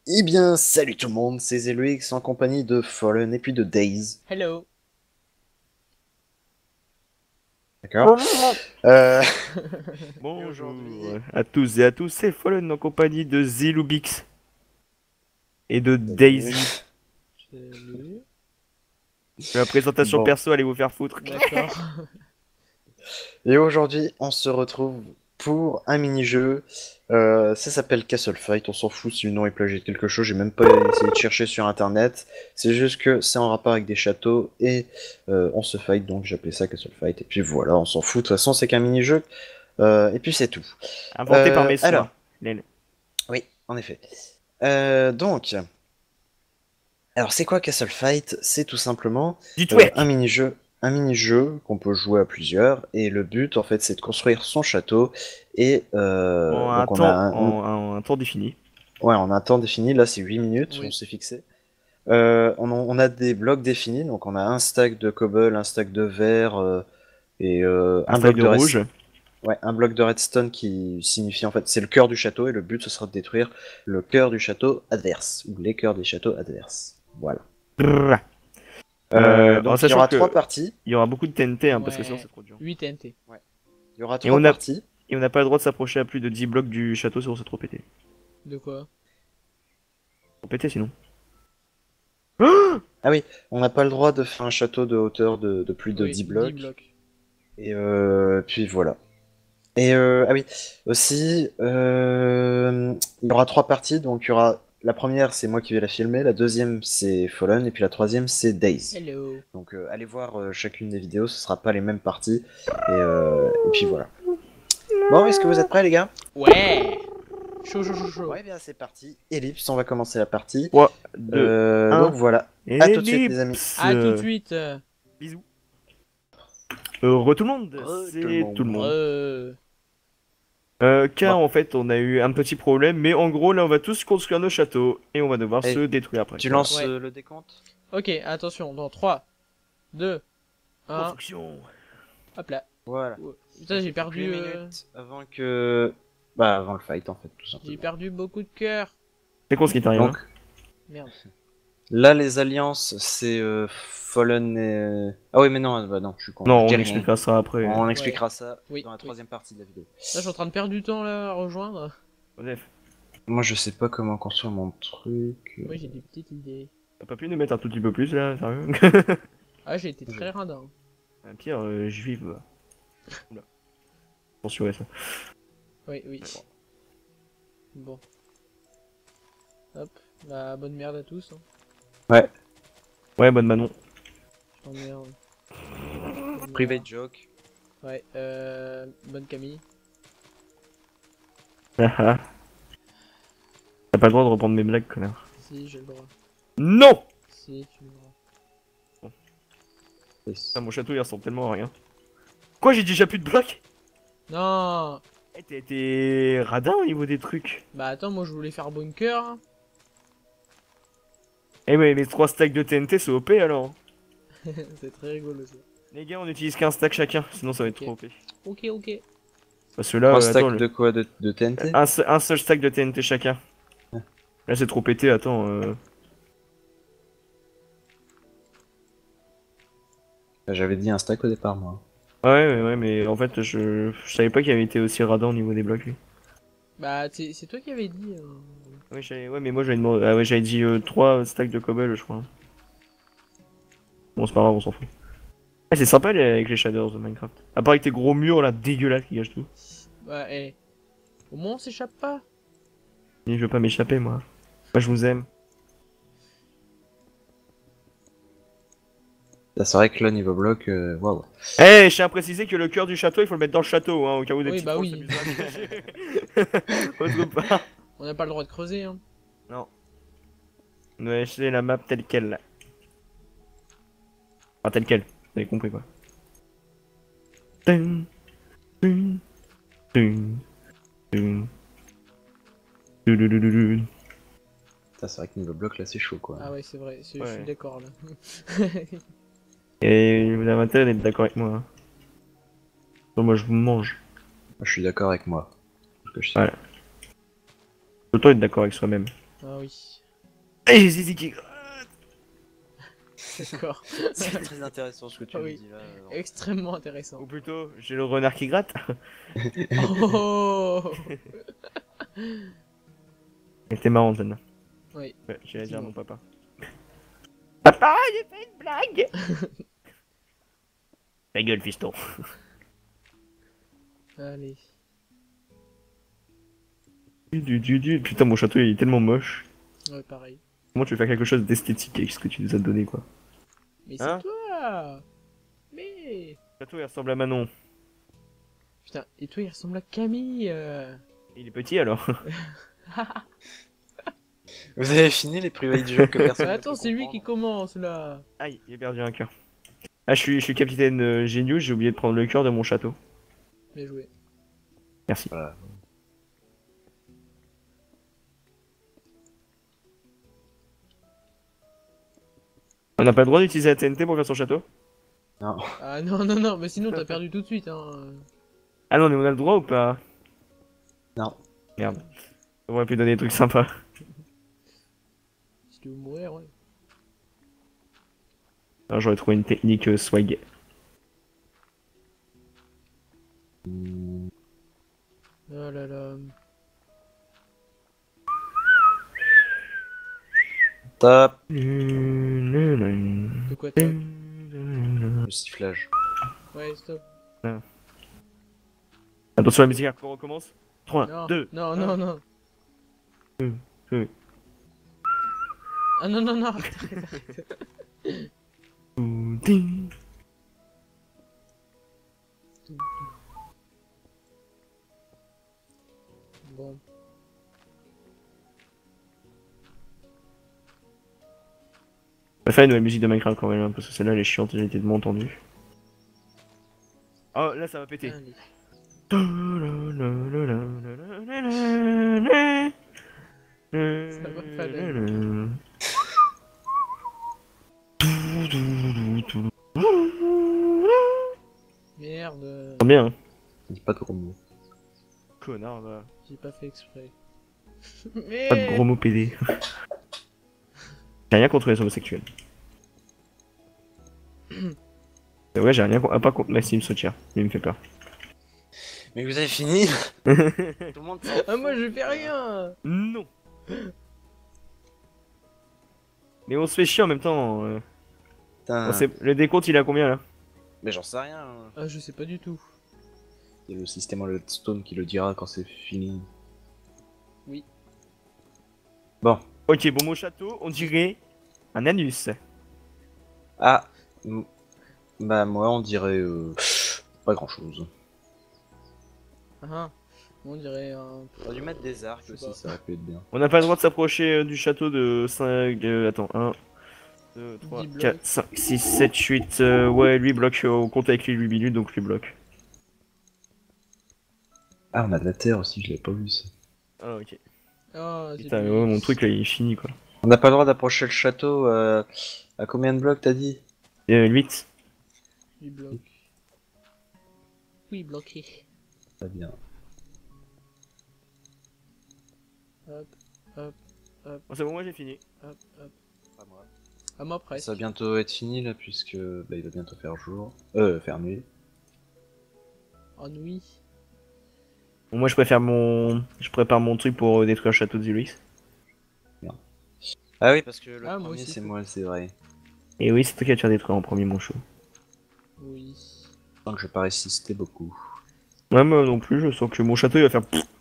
Eh bien, salut tout le monde, c'est Zeluix en compagnie de Fallen et puis de Daze. Hello. D'accord. Euh, et Bonjour aujourd'hui. à tous et à tous, c'est Fallen en compagnie de Zilubix et de Salut. Daisy. Salut. La présentation Bon. perso, allez vous faire foutre. D'accord. Et aujourd'hui, on se retrouve pour un mini-jeu. Ça s'appelle Castle Fight. On s'en fout si le nom est plagié de quelque chose. J'ai même pas essayé de chercher sur internet. C'est juste que c'est en rapport avec des châteaux et on se fight. Donc j'ai appelé ça Castle Fight. Et puis voilà, on s'en fout. De toute façon, c'est qu'un mini-jeu. Et puis c'est tout. Inventé par mes Alors, soins. Lel. oui, en effet. Donc. Alors c'est quoi Castle Fight? C'est tout simplement Du twerk. un mini-jeu qu'on peut jouer à plusieurs et le but en fait c'est de construire son château et En un donc on a temps, un temps défini. ouais on a un temps défini, là c'est 8 minutes, on Oui. s'est fixé. On a des blocs définis, donc on a un stack de cobble, un stack de verre et Un stack de rouge. ouais, un bloc de redstone qui signifie en fait c'est le cœur du château et le but ce sera de détruire le cœur du château adverse ou les cœurs des châteaux adverses. Voilà. Brrr. En Donc il y sachant aura que 3 parties. il y aura beaucoup de TNT, hein, parce que sinon Ouais. c'est trop dur. 8 NT. Il y aura Et trois on a, parties. et on n'a pas le droit de s'approcher à plus de 10 blocs du château sinon c'est trop pété. De quoi? Trop pété sinon. Ah oui, on n'a pas le droit de faire un château de hauteur de plus de Oui, 10 10 blocs. blocs. Et puis voilà. Et ah oui, aussi, il y aura 3 parties. Donc il y aura la première, c'est moi qui vais la filmer. La deuxième, c'est Fallen. Et puis la troisième, c'est Days. Hello. Donc allez voir chacune des vidéos, ce sera pas les mêmes parties. Et puis voilà. Bon, est-ce que vous êtes prêts, les gars? Ouais. Chaud, chaud, chaud, chaud. Ouais, bien, c'est parti. Ellipse, on va commencer la partie. 3, 2, Donc 1. voilà. À tout de suite, les amis. Ellipse. À tout de suite. Bisous. Heureux tout le monde, Tout le c'est tout le monde. monde. Euh... Car Bon. en fait on a eu un petit problème, mais en gros là on va tous construire nos châteaux et on va devoir Allez, se détruire après. tu Voilà. lances Ouais. le décompte? Ok, attention. Dans 3, 2, 1. Construction. Hop là. Voilà. Ouais. Putain, j'ai perdu. 8 minutes avant que. Bah, avant le fight en fait, tout J'ai simplement. perdu beaucoup de cœur. C'est con ce qui t'arrive. Donc, Merde. là, les alliances, c'est Fallen et. Ah oui, mais non, bah non, je suis con. Non, Je dis on rien. expliquera ça après. On expliquera ça Oui, dans la oui. troisième partie de la vidéo. Là, je suis en train de perdre du temps là à rejoindre. Bref, Moi, je sais pas comment construire mon truc. Moi, j'ai des petites idées. t'as pas pu nous mettre un tout petit peu plus là, sérieux? Ah, j'ai été très radin. Un pire, juive. Oula. Censurez ça. Oui, oui. Bon. Hop. Bah, bonne merde à tous. Hein. Ouais, Ouais, bonne Manon. Je t'emmerde. Bonne private merde. joke. Ouais, bonne Camille. Haha. T'as pas le droit de reprendre mes blagues, connard. Si, j'ai le droit. Non! Si, tu le droit. Putain, mon château il ressemble tellement à rien. Quoi, j'ai déjà plus de blocs? Non. Eh, t'es radin au niveau des trucs. Bah, attends, moi, je voulais faire bunker. Hein. Eh ouais, les 3 stacks de TNT c'est OP alors. C'est très rigolo ça. Les gars, on utilise qu'un stack chacun, sinon ça va être Ok. trop OP. Ok, ok. Parce que là, Un attends, stack de quoi? De TNT? un seul stack de TNT chacun. Là, c'est trop pété, attends. J'avais dit un stack au départ, moi. Ouais, mais en fait, je savais pas qu'il avait été aussi radin au niveau des blocs, lui. Bah, c'est toi qui avais dit. Ouais, mais moi, j'avais demandé... Ah ouais, j'avais dit 3 stacks de cobble, je crois. Bon, c'est pas grave, on s'en fout. Ah, c'est sympa avec les shaders de Minecraft. À part avec tes gros murs là, dégueulasses qui gâchent tout. Bah, au moins, on s'échappe pas. Et je veux pas m'échapper, moi. Moi, je vous aime. C'est vrai que là, niveau bloc, waouh. Eh, je tiens à préciser que le cœur du château, il faut le mettre dans le château, hein, au cas où des Oui, petits bah trolls oui. s'amusent à le cacher. Autre part. On n'a pas le droit de creuser, hein. Non. On va laisser la map telle quelle, là. Enfin, telle quelle. Vous avez compris, quoi. Dun, dun, dun, dun. Dun. C'est vrai que niveau bloc, là, c'est chaud, quoi. Ah ouais, c'est vrai, je Ouais. suis d'accord là. Et vous avez intérêt d'être d'accord avec moi. Hein. Bon, moi, je vous mange. Moi, je suis d'accord avec moi. Parce que je sais. Ouais. Autant être d'accord avec soi-même. Ah oui. Et Zizi qui... D'accord. C'est très intéressant ce que tu Ah me oui. dis là. Extrêmement intéressant. Ou plutôt, j'ai le renard qui gratte. Oh. Elle était marrante, celle-là. Oui. Ouais, j'allais dire à mon Effectivement. papa. Papa, j'ai fait une blague. Ta gueule, fiston. Allez. Putain, mon château il est tellement moche. Ouais, pareil. Comment tu veux faire quelque chose d'esthétique avec ce que tu nous as donné, quoi? Mais Hein? c'est toi. Mais. Le château il ressemble à Manon. Putain, et toi il ressemble à Camille. Il est petit alors. Vous avez fini les private jokes que personne Mais ne attends, peut c'est lui qui comprendre. commence là. Aïe, j'ai perdu un cœur. Ah, je suis capitaine Genius, j'ai oublié de prendre le cœur de mon château. Bien joué. Merci. Voilà. On n'a pas le droit d'utiliser la TNT pour faire son château? Non. Ah non, non, non, mais sinon t'as perdu tout de suite. Hein. Ah non, mais on a le droit ou pas? Non. Merde. On aurait pu donner des trucs sympas. Si tu veux mourir, ouais. Alors j'aurais trouvé une technique swag. Oh là là. Top. De quoi top? Le sifflage. Ouais, stop. Attention, la musique on recommence. 3, Non, 2, non, 1. non, non. deux. Ah non, non, non, arrête, arrête, arrête. Ding. Bon. On va faire une nouvelle musique de Minecraft quand même, hein, parce que celle-là elle est chiante, j'ai été de mon entendu. Oh, là ça va péter. Allez. Ça va pas d'aller. Merde. C'est bien, hein. Dis pas de gros mots. Connard, va. J'ai pas fait exprès. Pas de gros Mais. mots PD. J'ai rien contre les homosexuels. C'est vrai, j'ai rien pas contre Maxime Sotia, il me fait peur. Mais vous avez fini. Tout le monde s'en Ah, moi fout. je fais rien. Non. Mais on se fait chier en même temps. Putain. Le décompte il est à combien là? Mais j'en sais rien. Hein. Ah, je sais pas du tout. C'est le système en Redstone qui le dira quand c'est fini. Oui. Bon. Ok, bon, mon château, on dirait un anus. Ah. Bah moi on dirait pas grand chose. Ah, on dirait un. On aurait dû mettre des arcs Je sais aussi, pas. ça aurait pu être bien. On n'a pas le droit de s'approcher du château de 5... attends, 1, 2, 3, 10 blocs. 4, 5, 6, 7, 8... ouais, lui bloque, on compte avec lui 8 minutes, donc lui bloque. Ah on a de la terre aussi, je l'avais pas vu ça. Ah, ok. Ah, c'est Putain, lui. ouais, mon truc là il est fini quoi. On n'a pas le droit d'approcher le château à combien de blocs t'as dit? 8. Il bloque. Oui, bloqué. Très bien. Hop, hop, Bon, c'est bon, moi j'ai fini. hop, hop. Pas moi. À moi presque. Ça va bientôt être fini là puisque bah, il va bientôt faire jour. Faire nuit. Ennui. Bon, moi je préfère mon... Je prépare mon truc pour détruire le château de Zulux. Ah oui parce que le Ah, moi premier aussi, c'est faut- moi, c'est vrai. Et oui, c'est toi qui vas te faire détruire en premier mon chou. Oui. Donc je vais pas résister beaucoup. Ouais, moi non plus, je sens que mon château il va faire...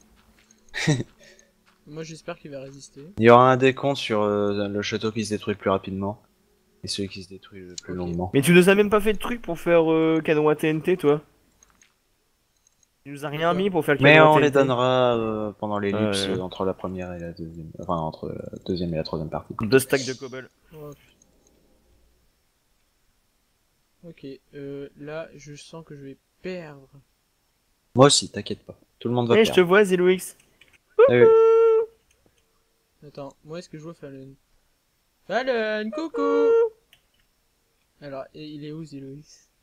Moi j'espère qu'il va résister. Il y aura un décompte sur le château qui se détruit le plus rapidement et celui qui se détruit le plus Ok. longuement. Mais tu nous as même pas fait de truc pour faire canon à TNT, toi? Tu nous as rien Pourquoi mis pour faire le Mais canon à on les TNT? donnera pendant l'ellipse Ouais. entre la première et la deuxième. Enfin entre la deuxième et la troisième partie. 2 stacks de cobble. Oh, putain. Ok, là je sens que je vais perdre. Moi aussi, t'inquiète pas. Tout le monde va Eh, je te perdre. vois, Zilux. Ah oui. Attends, moi est-ce que je vois Fallon? Fallon, coucou! Alors, et il est où Zilois?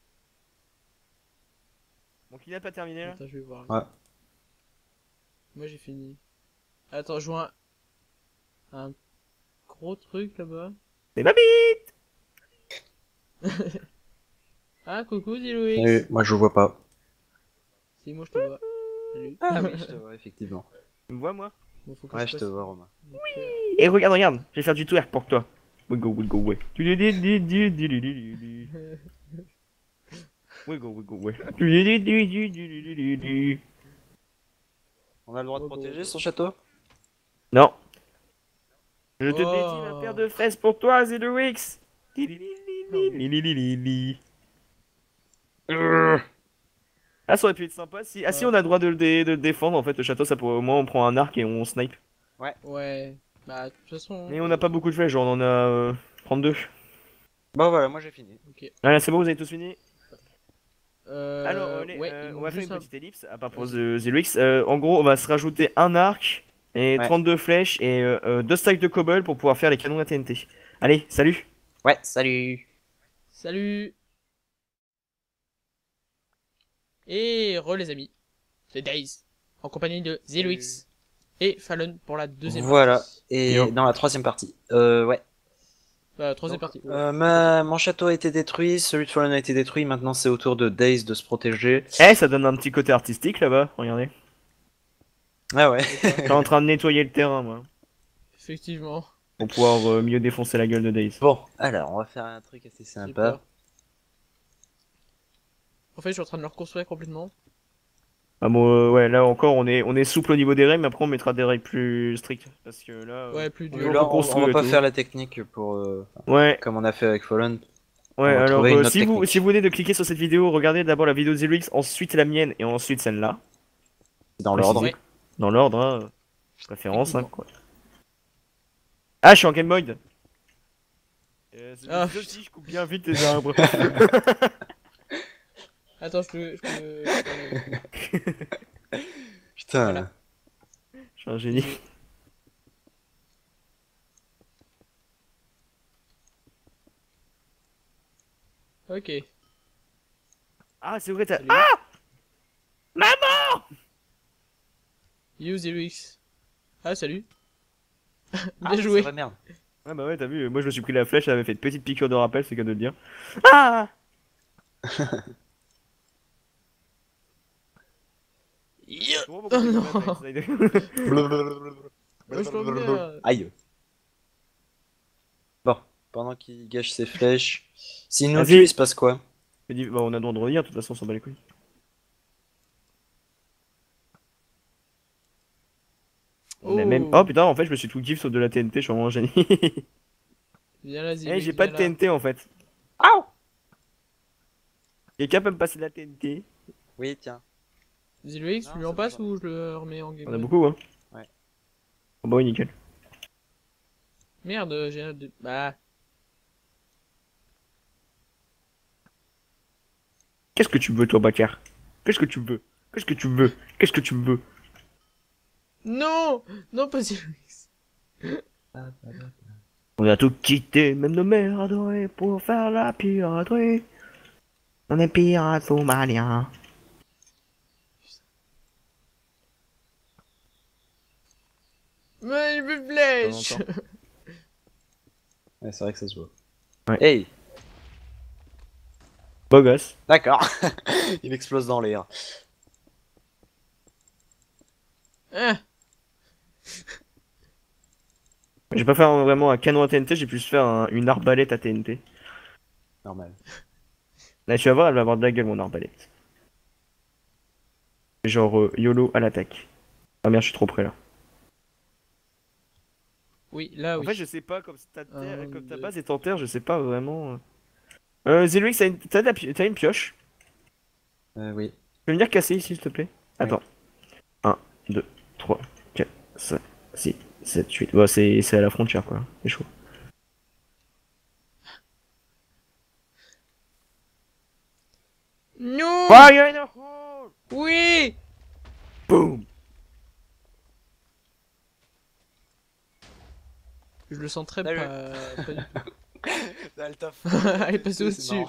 Bon, qui n'a pas terminé là? Attends, je vais voir. Ouais. Moi j'ai fini. Attends, je vois un gros truc là-bas. C'est ma bite. Ah, coucou, Zilux. Et moi je vois pas. Si, moi je te vois. Salut. Ah oui, je te vois, effectivement. Tu me vois, moi? Bon, faut que Ouais, je je te passe. vois, Romain. Donc, Et regarde, regarde, je vais faire du twerk pour toi. Wiggle, wiggle, ouais. Wiggle, wiggle, ouais. On a le droit de Ouais, bon, protéger bon. son château? Non. Je te dédie ma paire Oh. de fraises pour toi, Zedowix. Oh, bon. Ah, ça aurait pu être sympa si. Ah, si, on a le droit de le défendre en fait. Le château, ça pourrait au moins on prend un arc et on snipe. Ouais. Ouais. Bah, de toute façon. Mais on n'a pas beaucoup de flèches, genre on en a 32. Bon voilà, moi j'ai fini. Ok. Voilà, c'est bon, vous avez tous fini? Alors, Ouais, il on manque va faire une juste un. petite ellipse à propos Vas-y. de Zelux. En gros, on va se rajouter un arc et Ouais. 32 flèches et 2 stacks de cobble pour pouvoir faire les canons à TNT. Allez, salut! Ouais, salut. Salut! Et re les amis. C'est Days. En compagnie de Zilux et Fallon pour la deuxième Voilà. partie. Et Yo. dans la troisième partie. Ouais. Troisième Donc, partie. mon château a été détruit, celui de Fallen a été détruit, maintenant c'est au tour de Daze de se protéger. Eh, ça donne un petit côté artistique là-bas, regardez. Ah ouais. De quoi? Je suis en train de nettoyer le terrain, moi. Effectivement. Pour pouvoir mieux défoncer la gueule de Days. Bon, alors on va faire un truc assez J'ai sympa. peur. En fait, je suis en train de le reconstruire complètement. Ah bon, ouais, là encore, on est souple au niveau des règles, mais après on mettra des règles plus strictes. Parce que là, Ouais, plus Oui, dur. là on on construit va et pas tout. faire la technique pour Ouais, comme on a fait avec Fallen. On ouais, va alors trouver une autre si vous, technique. si vous venez de cliquer sur cette vidéo, regardez d'abord la vidéo de Zelux, ensuite la mienne et ensuite celle-là. Dans Précisé. l'ordre. Ouais, Dans l'ordre, hein. Préférence, hein, effectivement. quoi. Ah, je suis en Game Boy. C'est Ah, l'épisode si je coupe bien vite les arbres. attends, je peux enlever. Putain. Voilà. Je suis un génie. GG. Ok. Ah, c'est vrai, t'as. Salut. Ah! Maman! You Zilux. Ah, salut. Ah, Bien c'est joué. vrai, merde. Ah bah ouais, t'as vu, moi je me suis pris la flèche, ça avait fait une petite piqûre de rappel, c'est qu'à de le dire. Ah! Yeah. Je comprends pourquoi Oh t'es non. pas Snyder. Oh, je t'emmerde. Aïe. Bon, pendant qu'il gâche ses flèches. S'il nous Vas-y. tue, il se passe quoi? Bah, on a le droit de revenir, de toute façon, on s'en bat les couilles. On a même. Oh putain, en fait, je me suis tout kiff sauf de la TNT, je suis vraiment un génie. Viens là, Eh, Zilux, j'ai pas de viens là. TNT en fait. Ah! Quelqu'un peut me passer de la TNT? Oui, tiens. Zilux, Non, tu lui c'est en bon, passes j'en ai. ou je le remets en game On a mode? beaucoup, hein. Ouais. Oh bah oui, nickel. Merde, j'ai un... Bah... Qu'est-ce que tu veux, toi, Bakar? Qu'est-ce que tu veux? Qu'est-ce que tu veux? Qu'est-ce que tu veux? Non! Non, pas Zilux. On a tout quitté, même nos mères adorées, pour faire la piraterie. On est pirates somaliens. Mais il me On flèche! entend. Ouais, c'est vrai que ça se voit. Ouais. Hey! Beau gosse. D'accord. Il explose dans l'air. Hein? Je vais pas faire vraiment un canon à TNT, j'ai plus faire une arbalète à TNT. Normal. Là, tu vas voir, elle va avoir de la gueule, mon arbalète. Genre YOLO à l'attaque. Ah merde, je suis trop près là. Oui, là, En oui. fait, je sais pas, comme Un, comme ta deux. base est en terre, je sais pas vraiment. Zelux, t'as une pioche? Oui. Tu peux venir casser ici, s'il te plaît? Attends. 1, 2, 3, 4, 5, 6, 7, 8. Bon, c'est à la frontière quoi. C'est chaud. Non! Fire in the hole! Oui! Boom! Je le sens très Salut. pas du tout. Elle t'a Elle est passée au-dessus.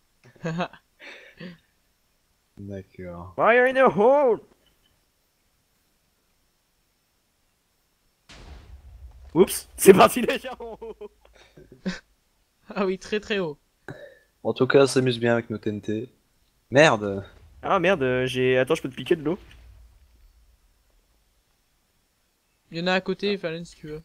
D'accord. Fire in the hole! Oups, c'est parti déjà. Ah oui, très très haut. En tout cas, on s'amuse bien avec nos TNT. Merde. Ah merde, j'ai. Attends, je peux te piquer de l'eau? Il y en a à côté, Fallon, si tu veux.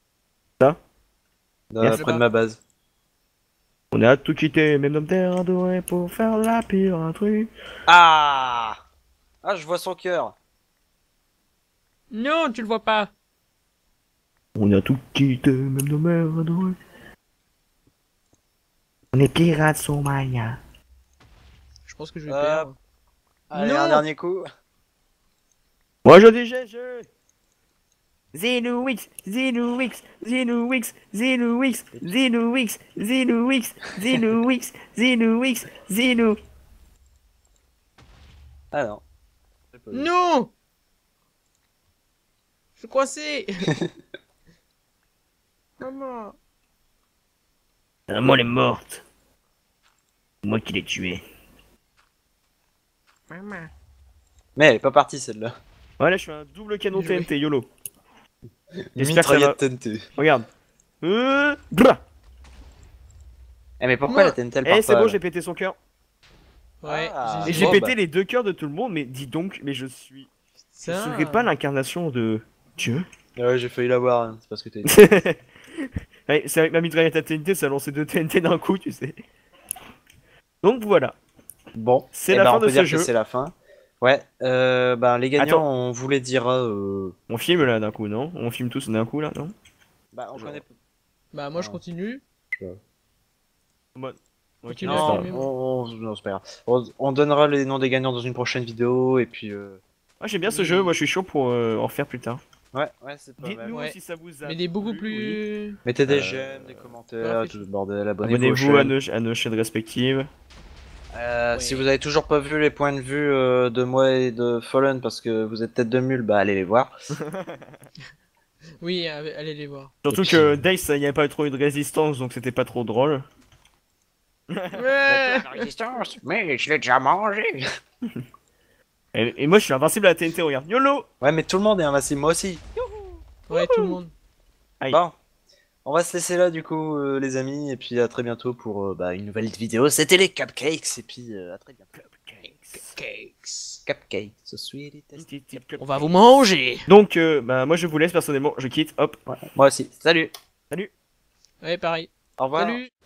Merci. Près de ma base. On a tout quitté, même notre terre adorée, pour faire la piraterie. Ah! Ah, je vois son cœur. Non, tu le vois pas. On a tout quitté, même nos mères adorées. On est pirates somaliens. Je pense que je vais Hop. perdre. Allez, Non. un dernier coup. Moi je dis GG. Zenowix, Zenowix, Zenowix, Zenowix, Zenowix, Zenowix, Zenowix, Zenowix, Zeno. Ah non. Non. Je suis coincé. Maman. Moi elle est morte. Moi qui l'ai tuée. Maman. Mais elle est pas partie celle-là. Ouais là je fais un double canon Bien joué. TNT YOLO. J'espère que ça va. Mitraillette TNT. Regarde. Blah. Eh mais pourquoi Moi. la TNT elle Eh part c'est pas, bon, là j'ai pété son cœur. Ouais, Ah. Et GG. j'ai Bon, pété bah. les deux cœurs de tout le monde, mais dis donc, mais je suis. Je Putain. serais pas l'incarnation de Dieu. Ouais, j'ai failli l'avoir, hein. C'est parce que t'as dit. Ouais, c'est avec ma mitraillette à TNT, ça a lancé deux TNT d'un coup, tu sais. Donc voilà, Bon, c'est eh la ben, fin on de peut ce dire jeu. que c'est la fin. Ouais, ben les gagnants, Attends. on vous les dira. On filme là d'un coup, non? On filme tous d'un coup là, non? Bah, on connaît. Bah moi je Ah. continue. Ok, Continue d'accord. à Non, filmer, moi. non, c'est pas grave. On donnera les noms des gagnants dans une prochaine vidéo et puis. Ah, j'aime bien ce Oui. jeu, moi je suis chaud pour en refaire plus tard. Ouais, c'est pas mal. Dites-nous Ouais. si ça vous a Mais des beaucoup plu, oui. plus. Mettez des Euh, j'aime, des voilà, commentaires, fait- tout le bordel. Abonnez-vous Abonnez-vous aux à chaînes. nos chaînes respectives. Ouais. Si vous avez toujours pas vu les points de vue de moi et de Fallen parce que vous êtes tête de mule, bah allez les voir. Oui, allez les voir. Surtout Et puis, que Dice, il n'y avait pas trop eu de résistance, donc c'était pas trop drôle. Ouais. résistance, mais je l'ai déjà mangé. Et moi je suis invincible à la TNT, regarde. YOLO! Ouais, mais tout le monde est invincible, moi aussi. Ouais, tout le monde. Aïe. Bon, on va se laisser là du coup, les amis, et puis à très bientôt pour une nouvelle vidéo. C'était les cupcakes, et puis à très bientôt. Cupcakes, so sweet it is. On va vous manger. Donc, bah, moi je vous laisse personnellement, je quitte, hop. Ouais, moi aussi. Salut. Salut! Ouais, pareil. Au revoir. Salut.